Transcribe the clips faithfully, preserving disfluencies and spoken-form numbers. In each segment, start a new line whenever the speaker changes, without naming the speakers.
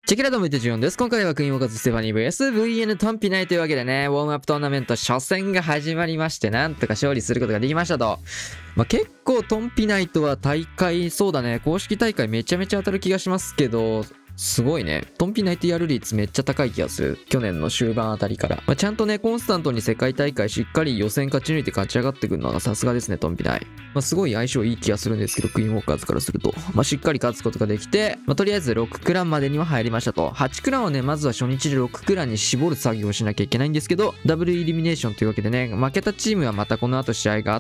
チェキラドムイテじゅうよんです。今回はクイーンオカズステファニー ブイエスブイエヌ トンピナイというわけでね、ウォームアップトーナメント初戦が始まりまして、なんとか勝利することができましたと。まあ、結構トンピナイとは大会、そうだね、公式大会めちゃめちゃ当たる気がしますけど、すごいね。トンピナイトやる率めっちゃ高い気がする。去年の終盤あたりから。まあ、ちゃんとね、コンスタントに世界大会しっかり予選勝ち抜いて勝ち上がってくるのはさすがですね、トンピナイ。まあ、すごい相性いい気がするんですけど、クイーンウォーカーズからすると。まあ、しっかり勝つことができて、まあ、とりあえずろくクランまでには入りましたと。はちクランをね、まずは初日でろくクランに絞る作業をしなきゃいけないんですけど、ダブルイリミネーションというわけでね、負けたチームはまたこの後試合があって、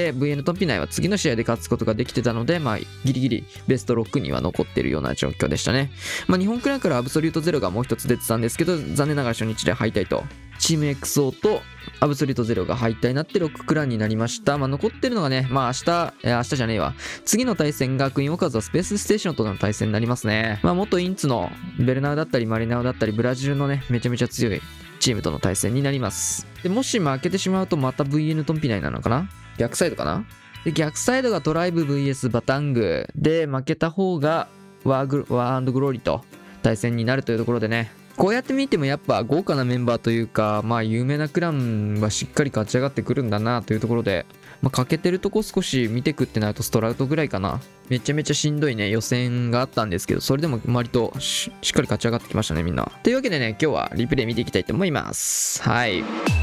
ブイエヌ トンピナイは次の試合で勝つことができてたので、まあ、ギリギリベストろくには残っているような状況でしたね。まあ、日本クランからアブソリュートゼロがもう一つ出てたんですけど、残念ながら初日で敗退と。チーム エックスオー とアブソリュートゼロが敗退になってろくクランになりました。まあ残ってるのがね、まあ明日、えー、明日じゃねえわ。次の対戦がクイーンオカズはスペースステーションとの対戦になりますね。まあ元インツのベルナウだったりマリナウだったりブラジルのね、めちゃめちゃ強いチームとの対戦になります。で、もし負けてしまうとまた ブイエヌ トンピナイなのかな？逆サイドかな？で、逆サイドがトライブ ブイエス バタングで、負けた方がワーグワー&グローリーと対戦になるというところでね、こうやって見てもやっぱ豪華なメンバーというか、まあ有名なクランはしっかり勝ち上がってくるんだなというところで、まあ欠けてるとこ少し見てくってなるとストラウトぐらいかな。めちゃめちゃしんどいね予選があったんですけど、それでも割と し, しっかり勝ち上がってきましたねみんな。というわけでね、今日はリプレイ見ていきたいと思います。はい。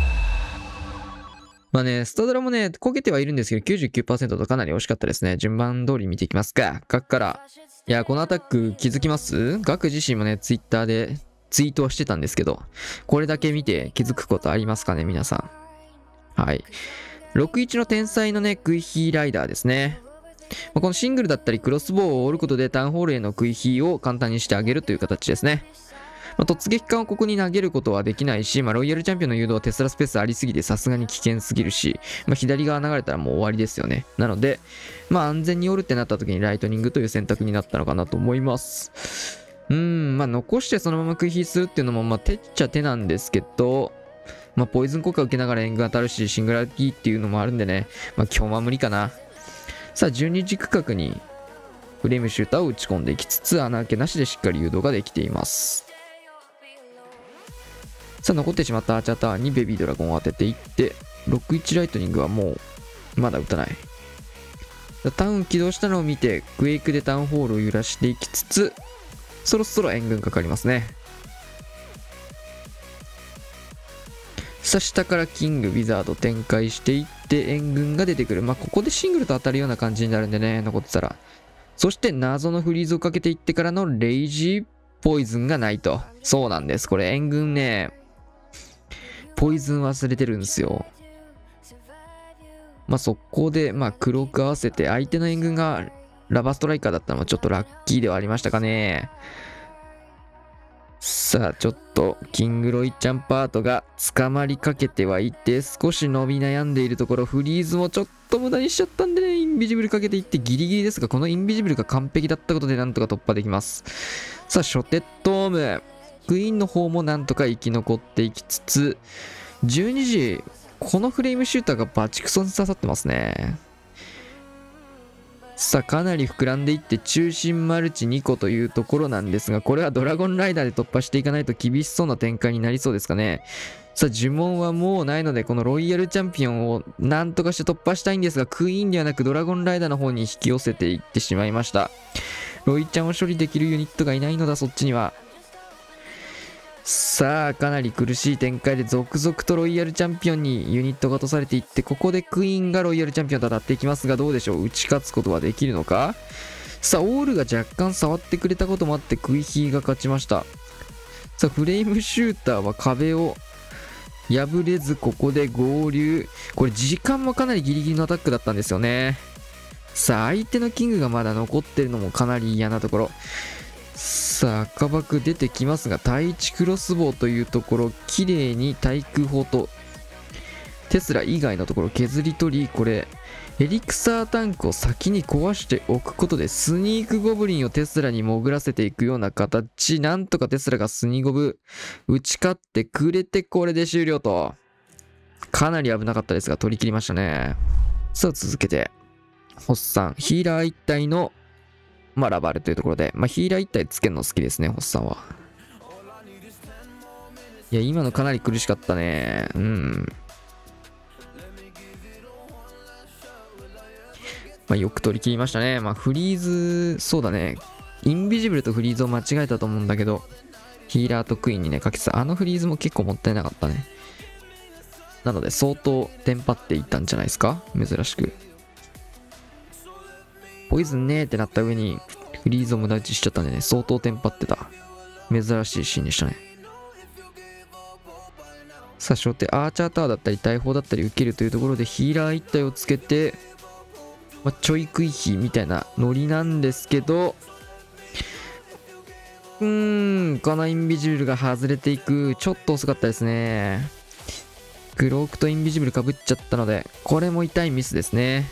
まあね、スタドラもね、焦げてはいるんですけど、きゅうじゅうきゅうパーセント とかなり惜しかったですね。順番通り見ていきますか。ガクから。いや、このアタック気づきます？ガク自身もね、ツイッターでツイートはしてたんですけど、これだけ見て気づくことありますかね、皆さん。はい。ろくいちの天才のね、クイヒーライダーですね。まあ、このシングルだったりクロスボウを折ることでタウンホールへのクイヒーを簡単にしてあげるという形ですね。まあ、突撃艦をここに投げることはできないし、まあ、ロイヤルチャンピオンの誘導はテスラスペースありすぎてさすがに危険すぎるし、まあ、左側流れたらもう終わりですよね。なので、まあ安全に折るってなった時にライトニングという選択になったのかなと思います。うーん、まあ残してそのままクイヒーするっていうのも、まあ手っちゃ手なんですけど、まあポイズン効果を受けながら援軍当たるし、シングラリティっていうのもあるんでね、まあ今日は無理かな。さあ、じゅうにじ区画にフレームシューターを打ち込んでいきつつ、穴開けなしでしっかり誘導ができています。さあ、残ってしまったアーチャータワーにベビードラゴンを当てていって、ろくいちライトニングはもう、まだ打たない。タウン起動したのを見て、クエイクでタウンホールを揺らしていきつつ、そろそろ援軍かかりますね。さあ、下からキング、ウィザード展開していって、援軍が出てくる。まあ、ここでシングルと当たるような感じになるんでね、残ってたら。そして、謎のフリーズをかけていってからのレイジーポイズンがないと。そうなんです。これ、援軍ね、ポイズン忘れてるんですよ。まあ、そこで、まあ、黒く合わせて、相手の援軍がラバーストライカーだったのはちょっとラッキーではありましたかね。さあ、ちょっと、キングロイちゃんパートが捕まりかけてはいて、少し伸び悩んでいるところ、フリーズもちょっと無駄にしちゃったんでね、インビジブルかけていってギリギリですが、このインビジブルが完璧だったことでなんとか突破できます。さあ、ショテッドーム。クイーンの方もなんとか生き残っていきつつ、じゅうにじ、このフレームシューターがバチクソに刺さってますね。さあ、かなり膨らんでいって中心マルチにこというところなんですが、これはドラゴンライダーで突破していかないと厳しそうな展開になりそうですかね。さあ、呪文はもうないので、このロイヤルチャンピオンをなんとかして突破したいんですが、クイーンではなくドラゴンライダーの方に引き寄せていってしまいました。ロイちゃんを処理できるユニットがいないのだ、そっちには。さあ、かなり苦しい展開で続々とロイヤルチャンピオンにユニットが落とされていって、ここでクイーンがロイヤルチャンピオンと当たっていきますが、どうでしょう、打ち勝つことはできるのか。さあ、オールが若干触ってくれたこともあってクイヒーが勝ちました。さあ、フレームシューターは壁を破れずここで合流。これ時間もかなりギリギリのアタックだったんですよね。さあ、相手のキングがまだ残ってるのもかなり嫌なところ。さあ、赤爆出てきますが、対一クロスボウというところ、綺麗に対空砲とテスラ以外のところ削り取り、これ、エリクサータンクを先に壊しておくことで、スニークゴブリンをテスラに潜らせていくような形、なんとかテスラがスニゴブ打ち勝ってくれて、これで終了と。かなり危なかったですが、取り切りましたね。さあ、続けて、ホッサン、ヒーラー一体のまあ、ラバルというところで、まあ、ヒーラー一体つけるの好きですね、ホッサンは。 いや、今のかなり苦しかったね。うん。まあ、よく取り切りましたね。まあ、フリーズ、そうだね。インビジブルとフリーズを間違えたと思うんだけど、ヒーラーとクイーンにね、かけてた。あのフリーズも結構もったいなかったね。なので、相当テンパっていったんじゃないですか？珍しく。ポイズンねーってなった上に、フリーズを無駄打ちしちゃったんでね、相当テンパってた。珍しいシーンでしたね。さあ、初手、アーチャータワーだったり、大砲だったり受けるというところで、ヒーラーいち体をつけて、まあ、ちょい食い火みたいなノリなんですけど、うーん、このインビジブルが外れていく。ちょっと遅かったですね。クロークとインビジブルかぶっちゃったので、これも痛いミスですね。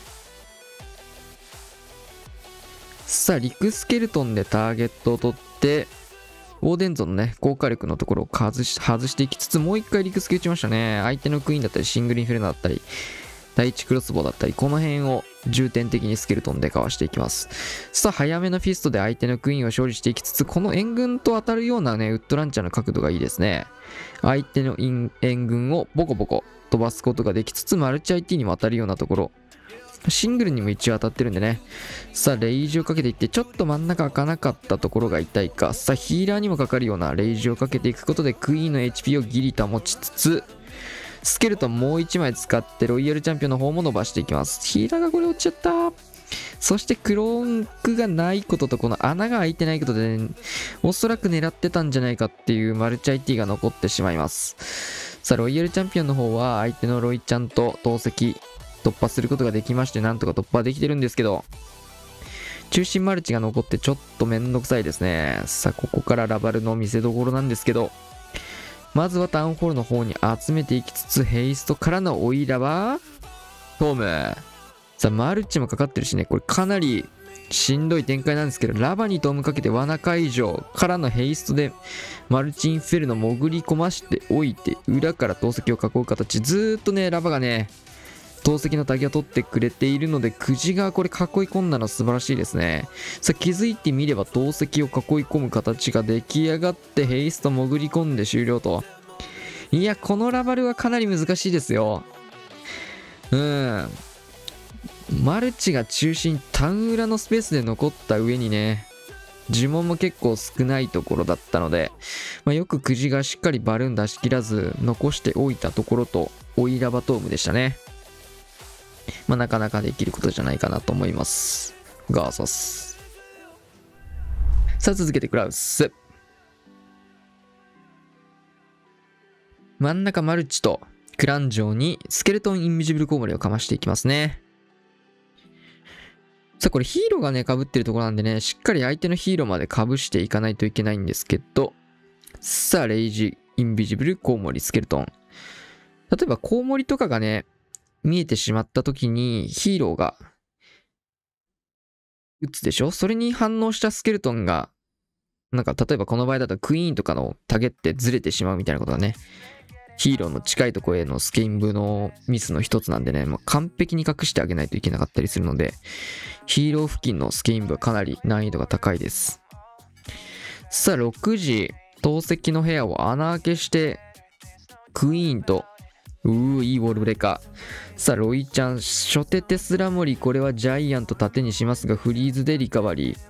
さあ、リクスケルトンでターゲットを取って、オーデンゾンのね、効果力のところを外し、外していきつつ、もう一回リクスケ打ちましたね。相手のクイーンだったり、シングルインフェルナだったり、第一クロスボウだったり、この辺を重点的にスケルトンでかわしていきます。さあ、早めのフィストで相手のクイーンを勝利していきつつ、この援軍と当たるようなね、ウッドランチャーの角度がいいですね。相手の援軍をボコボコ飛ばすことができつつ、マルチ アイティー にも当たるようなところ。シングルにも一応当たってるんでね。さあ、レイジをかけていって、ちょっと真ん中開かなかったところが痛いか。さあ、ヒーラーにもかかるようなレイジをかけていくことで、クイーンの エイチピー をギリ保ちつつ、スケルトンもういちまい使ってロイヤルチャンピオンの方も伸ばしていきます。ヒーラーがこれ落ちちゃった。そしてクロークがないこととこの穴が開いてないことで、ね、おそらく狙ってたんじゃないかっていうマルチ アイティー が残ってしまいます。さあ、ロイヤルチャンピオンの方は相手のロイちゃんと投石突破することができまして、なんとか突破できてるんですけど、中心マルチが残ってちょっとめんどくさいですね。さあ、ここからラバルの見せ所なんですけど、まずはタウンホールの方に集めていきつつ、ヘイストからのオイラはトーム。さあ、マルチもかかってるしね、これかなりしんどい展開なんですけど、ラバにトームかけて罠解除からのヘイストでマルチインフェルノ潜り込ましておいて、裏から投石を囲う形、ずーっとね、ラバがね、投石のタグを取ってくれているので、クジがこれ囲い込んだの素晴らしいですね。さあ、気づいてみれば投石を囲い込む形が出来上がって、ヘイスト潜り込んで終了と。いや、このラバルはかなり難しいですよ。うん。マルチが中心、タウン裏のスペースで残った上にね、呪文も結構少ないところだったので、まあ、よくクジがしっかりバルーン出し切らず残しておいたところと、オイラバトームでしたね。まあ、なかなかできることじゃないかなと思います。ガーサス。さあ、続けてクラウス。真ん中マルチとクランジョーにスケルトンインビジブルコウモリをかましていきますね。さあ、これヒーローがね、被ってるところなんでね、しっかり相手のヒーローまで被していかないといけないんですけど、さあ、レイジ、インビジブル、コウモリ、スケルトン。例えば、コウモリとかがね、見えてしまった時にヒーローが撃つでしょ？それに反応したスケルトンが、なんか例えばこの場合だとクイーンとかのタゲってずれてしまうみたいなことがね、ヒーローの近いところへのスケインブのミスの一つなんでね、まあ、完璧に隠してあげないといけなかったりするので、ヒーロー付近のスケインブはかなり難易度が高いです。さあ、ろくじ、投石の部屋を穴開けして、クイーンとうー、いいウォールブレーカー。さあ、ロイちゃん、初手テスラモリ、これはジャイアント盾にしますが、フリーズでリカバリー。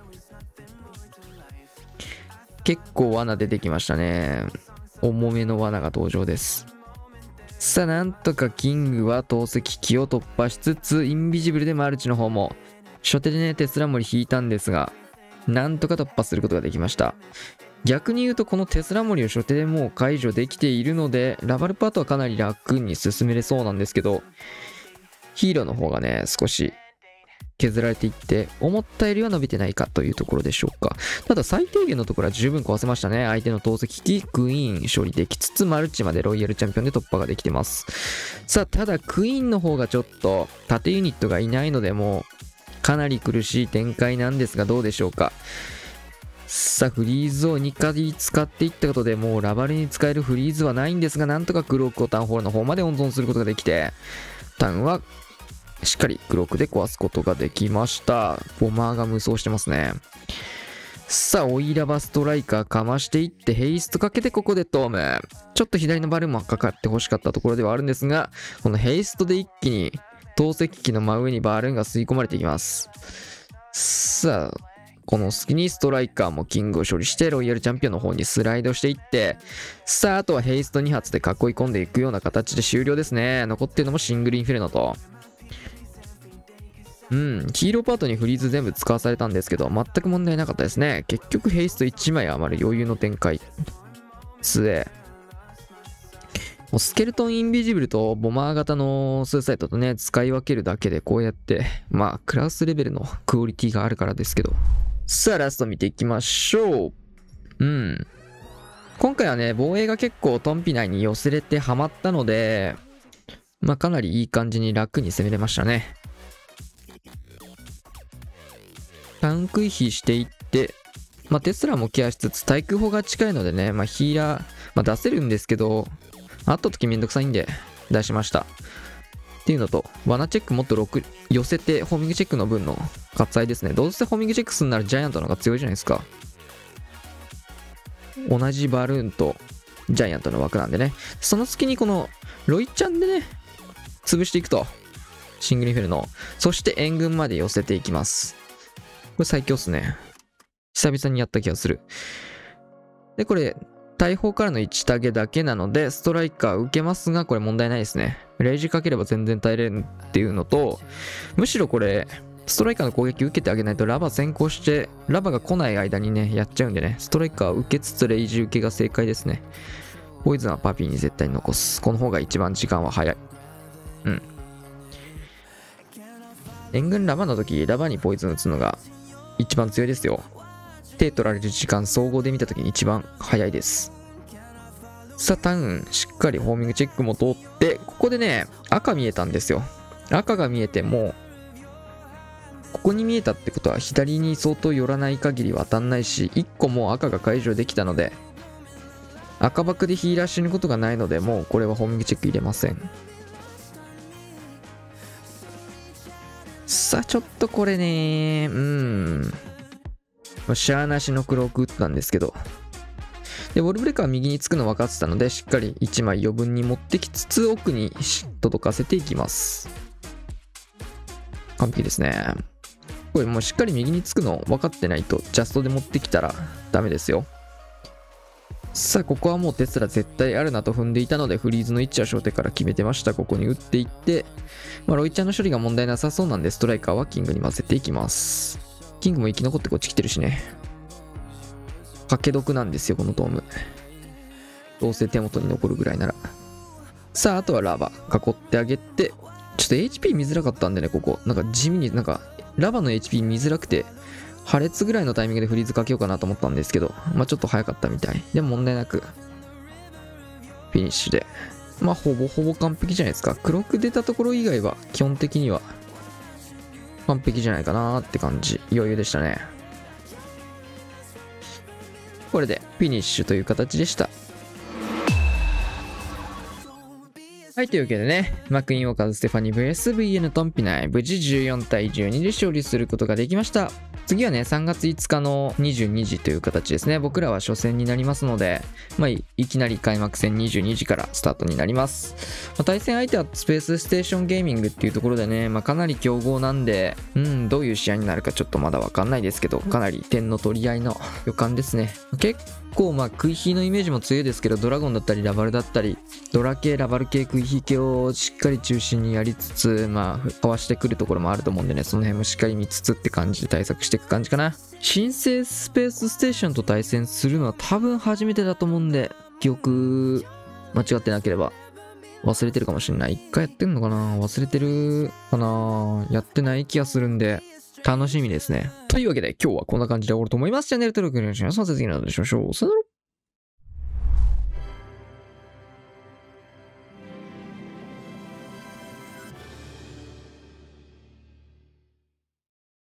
結構罠出てきましたね。重めの罠が登場です。さあ、なんとかキングは投石機を突破しつつ、インビジブルでマルチの方も、初手でね、テスラモリ引いたんですが、なんとか突破することができました。逆に言うとこのテスラモリを初手でもう解除できているので、ラバルパートはかなり楽に進めれそうなんですけど、ヒーローの方がね、少し削られていって、思ったよりは伸びてないかというところでしょうか。ただ最低限のところは十分壊せましたね。相手の投石機、クイーン処理できつつ、マルチまでロイヤルチャンピオンで突破ができてます。さあ、ただクイーンの方がちょっと縦ユニットがいないので、もうかなり苦しい展開なんですが、どうでしょうか。さあ、フリーズをにかい使っていったことで、もうラバルに使えるフリーズはないんですが、なんとかクロークをタウンホールの方まで温存することができて、タウンはしっかりクロークで壊すことができました。ボマーが無双してますね。 さあ、オイラバストライカーかましていって、ヘイストかけてここでトーム。ちょっと左のバルーンもかかって欲しかったところではあるんですが、このヘイストで一気に投石機の真上にバルーンが吸い込まれていきます。さあ、この隙にストライカーもキングを処理して、ロイヤルチャンピオンの方にスライドしていって、さあ、あとはヘイストに発で囲い込んでいくような形で終了ですね。残ってるのもシングルインフェルノと。うん、ヒーローパートにフリーズ全部使わされたんですけど、全く問題なかったですね。結局ヘイストいちまい余る余裕の展開。つえ。もうスケルトンインビジブルとボマー型のスーサイトとね、使い分けるだけでこうやって、まあ、クラウスレベルのクオリティがあるからですけど。さあ、ラスト見ていきましょう。うん。今回はね、防衛が結構トンピ内に寄せれてハマったので、まあ、かなりいい感じに楽に攻めれましたね。タウン回避していって、まあ、テスラもケアしつつ対空砲が近いのでね、まあ、ヒーラー、まあ、出せるんですけど、あった時めんどくさいんで出しました。っていうのと、罠チェックもっとろく寄せてホーミングチェックの分の割愛ですね。どうせホーミングチェックするならジャイアントの方が強いじゃないですか。同じバルーンとジャイアントの枠なんでね。その隙にこのロイちゃんでね、潰していくと。シングルインフェルノ。そして援軍まで寄せていきます。これ最強っすね。久々にやった気がする。で、これ、大砲からのいちタゲだけなので、ストライカー受けますが、これ問題ないですね。レイジかければ全然耐えれるっていうのと、むしろこれ、ストライカーの攻撃受けてあげないとラバ先行して、ラバが来ない間にね、やっちゃうんでね、ストライカー受けつつレイジ受けが正解ですね。ポイズンはパピーに絶対に残す。この方が一番時間は早い。うん。援軍ラバの時、ラバにポイズン打つのが一番強いですよ。手取られる時間総合で見た時に一番早いです。さあ、タウン、しっかりホーミングチェックも通って、ここでね、赤見えたんですよ。赤が見えても、ここに見えたってことは左に相当寄らない限りは当たんないし、いっこもう赤が解除できたので、赤バックでヒーラー死ぬことがないので、もうこれはホーミングチェック入れません。さあ、ちょっとこれね、うーん。シャーなしのクローク打ったんですけど。で、ウォルブレーカーは右につくの分かってたので、しっかりいちまい余分に持ってきつつ、奥に届かせていきます。完璧ですね。これもうしっかり右につくの分かってないと、ジャストで持ってきたらダメですよ。さあ、ここはもうテスラ絶対あるなと踏んでいたので、フリーズの位置は初手から決めてました。ここに打っていって、まあ、ロイちゃんの処理が問題なさそうなんで、ストライカーはキングに混ぜていきます。キングも生き残ってこっち来てるしね。賭け得なんですよ、このトーム。どうせ手元に残るぐらいなら。さあ、あとはラバ囲ってあげて、ちょっと エイチピー 見づらかったんでね、ここ。なんか地味になんか、ラバの エイチピー 見づらくて、破裂ぐらいのタイミングでフリーズかけようかなと思ったんですけど、まあちょっと早かったみたい。でも問題なく、フィニッシュで。まあほぼほぼ完璧じゃないですか。黒く出たところ以外は、基本的には、完璧じゃないかなーって感じ。余裕でしたね。これでフィニッシュという形でした。はい、というわけでね、マクイーン・ウォーカーズ・ステファニー ブイエスブイエヌ トンピナイ、無事じゅうよんたいじゅうにで勝利することができました。次はね、さんがついつかのにじゅうにじという形ですね。僕らは初戦になりますので、まあ、いきなり開幕戦にじゅうにじからスタートになります。まあ、対戦相手はスペースステーションゲーミングっていうところでね、まあ、かなり強豪なんで、うん、どういう試合になるかちょっとまだわかんないですけど、かなり点の取り合いの予感ですね。結構まあ、食い火のイメージも強いですけど、ドラゴンだったりラバルだったり、ドラ系、ラバル系、食い火系をしっかり中心にやりつつ、まあ、かわしてくるところもあると思うんでね、その辺もしっかり見つつって感じで対策していく感じかな。新生スペースステーションと対戦するのは多分初めてだと思うんで、記憶間違ってなければ忘れてるかもしれない。一回やってんのかな、忘れてるかな、やってない気がするんで、楽しみですね。というわけで今日はこんな感じで終わると思います。チャンネル登録お願いします。また次の動画でお会いしましょう。さよなら。